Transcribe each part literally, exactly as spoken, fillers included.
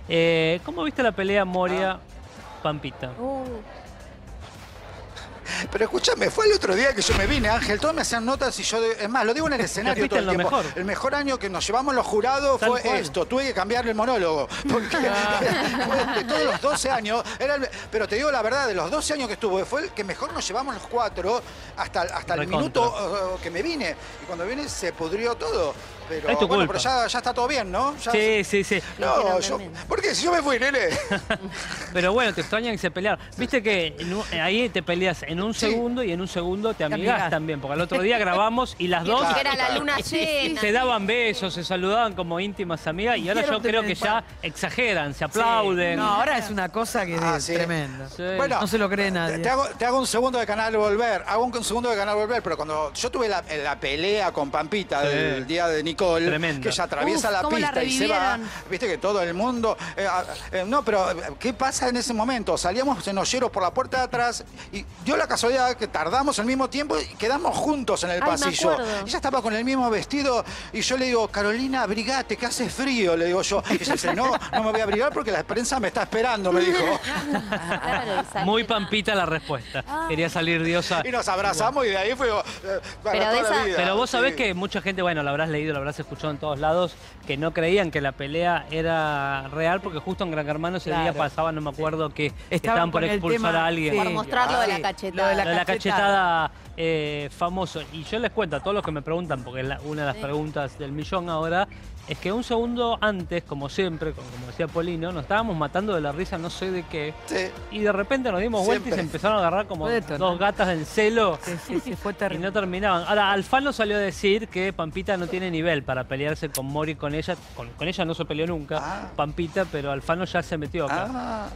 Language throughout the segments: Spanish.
Eh, ¿Cómo viste la pelea Moria-Pampita? Uh. Pero escúchame, fue el otro día que yo me vine, Ángel, todos me hacían notas y yo, es más, lo digo en el escenario todo el tiempo. Mejor. El mejor año que nos llevamos los jurados Tal fue cual. esto, tuve que cambiarle el monólogo. Porque fue de todos los doce años, era el- pero te digo la verdad, de los doce años que estuvo, fue el que mejor nos llevamos los cuatro hasta, hasta el Recontra. minuto uh, que me vine. Y cuando vine se pudrió todo. Pero, Es tu bueno, culpa. pero ya, ya está todo bien, ¿no? Ya- Sí, sí, sí. No, yo, ¿por qué? Si yo me fui, nene. Pero bueno, te extrañan y se pelearon. Viste que en un- ahí te peleas en un Sí. segundo y en un segundo te amigás amigás. también. Porque al otro día grabamos y las dos Claro, Era la claro. luna llena. se daban besos, se saludaban como íntimas amigas. Y ahora yo Hicieron creo que tremendo. ya exageran, se aplauden. No, ahora es una cosa que Ah, es sí. tremenda. Sí. Bueno, No se lo cree nadie. Te hago, te hago un segundo de Canal Volver, hago un segundo de Canal Volver, pero cuando yo tuve la, la pelea con Pampita Sí. del día de Nicole, Tremenda. que ella atraviesa Uf, la cómo la pista y se va, revivieron. viste que todo el mundo... eh, ah, eh, no, pero eh, ¿qué pasa en ese momento? Salíamos en Ollero por la puerta de atrás y dio la casualidad que tardamos el mismo tiempo y quedamos juntos en el Ay, me pasillo. acuerdo. Ella estaba con el mismo vestido y yo le digo, Carolina, abrigate, que hace frío, le digo yo. Y ella dice, no, no me voy a abrigar porque la prensa me está esperando, me dijo. Claro, exacto. Muy Pampita la respuesta. Quería salir diosa. Y nos abrazamos y de ahí fue eh, para Pero de toda la esa- vida. Pero vos sabés Sí. que mucha gente, bueno, lo habrás leído, lo habrás escuchado en todos lados, que no creían que la pelea era real porque justo en Gran Hermano ese día Claro. pasaba, no me acuerdo, que Estaban estaban por con el expulsar tema, a alguien. sí. Por mostrar lo de la Sí, cachetada. lo de Lo de la cachetada. cachetada eh, famoso. Y yo les cuento a todos los que me preguntan, porque es la- una de las Sí. preguntas del millón ahora, es que un segundo antes, como siempre, como como decía Polino, nos estábamos matando de la risa no sé de qué. Sí. Y de repente nos dimos vuelta y Siempre. se empezaron a agarrar como Fue detonante. dos gatas en celo. Sí, sí, sí, fue Y terrible. no terminaban. Ahora, Alfano salió a decir que Pampita no tiene nivel para pelearse con Mori, con ella. Con, con ella no se peleó nunca, Ah. Pampita, pero Alfano ya se metió acá. Ah.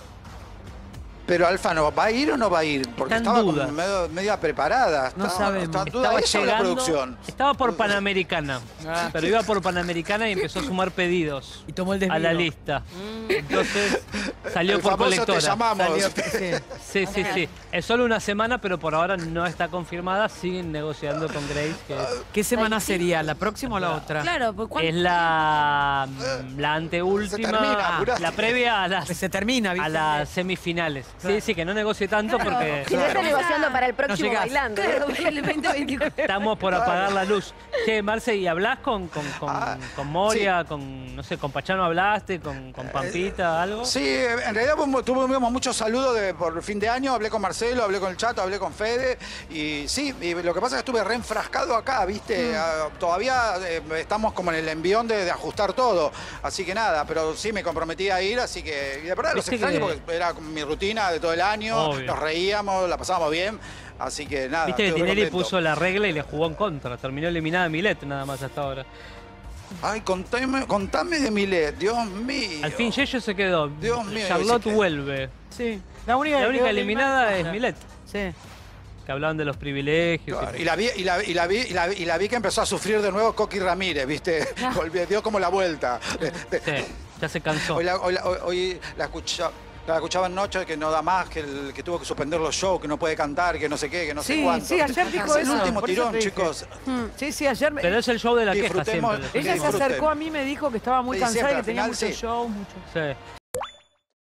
Pero Alfano, ¿va a ir o no va a ir? Porque Está en estaba dudas. como medio, media preparada. No Estaba- sabemos. estaba en duda. Estaba Ella o la llegando, producción. estaba por Panamericana, Ah. pero iba por Panamericana y empezó a sumar pedidos Y tomó el a la desvío. lista. Entonces salió El por famoso colectora. te llamamos. Salió- sí. Sí, sí, sí. Es solo una semana, pero por ahora no está confirmada. Siguen negociando con Grace, que es, ¿Qué semana sería? ¿La próxima o la otra? Claro, pues ¿cuánto? es la, la Se anteúltima, termina, apurate. la previa a las Que se termina, ¿viste? a las semifinales. Sí, sí, que no negocie tanto porque Si no está negociando para el próximo llegás. bailando. Claro, el veinte veinticuatro. estamos por apagar la luz. Che, Marce, ¿y hablas con, con, con, Ah, con Moria, con, no sé, con Pachano hablaste, con, con Pampita, algo? Sí, en realidad pues, tuvimos muchos saludos de, por fin de año. Hablé con Marcelo, hablé con el Chato, hablé con Fede. Y sí, y lo que pasa es que estuve reenfrascado acá, ¿viste? Ah, todavía eh, estamos como en el envión de, de ajustar todo. Así que nada, pero sí me comprometí a ir. Así que, y de verdad los Viste extraño que- porque era mi rutina de todo el año. Obvio. Nos reíamos, la pasábamos bien. Así que nada. Viste que estoy Tinelli recontento. puso la regla y le jugó en contra. Terminó eliminada Milet nada más hasta ahora. Ay, contame, contame de Milet, Dios mío. Al fin Yello se quedó. Dios mío, Charlotte ese que- vuelve. Sí. La única, La que única quedó eliminada es ella. Milet. Sí. Que hablaban de los privilegios. Claro, y- y la vi, y la, y la vi, y la, vi- y la vi que empezó a sufrir de nuevo Coqui Ramírez, ¿viste? Volvió, dio como la vuelta. Sí, ya se cansó. Hoy la, hoy la- hoy- hoy la escucha- la escuchaba anoche que no da más, que, el- que tuvo que suspender los shows, que no puede cantar, que no sé qué, que no sé Sí, cuánto. sí, ayer dijo Es el eso, último por eso tirón, te dije. chicos. Sí, sí, ayer me- Pero es el show de la queja Disfrutemos- siempre. ella se disfruten. acercó a mí y me dijo que estaba muy Sí, cansada siempre, y que al tenía final, mucho sí. show, mucho. Sí.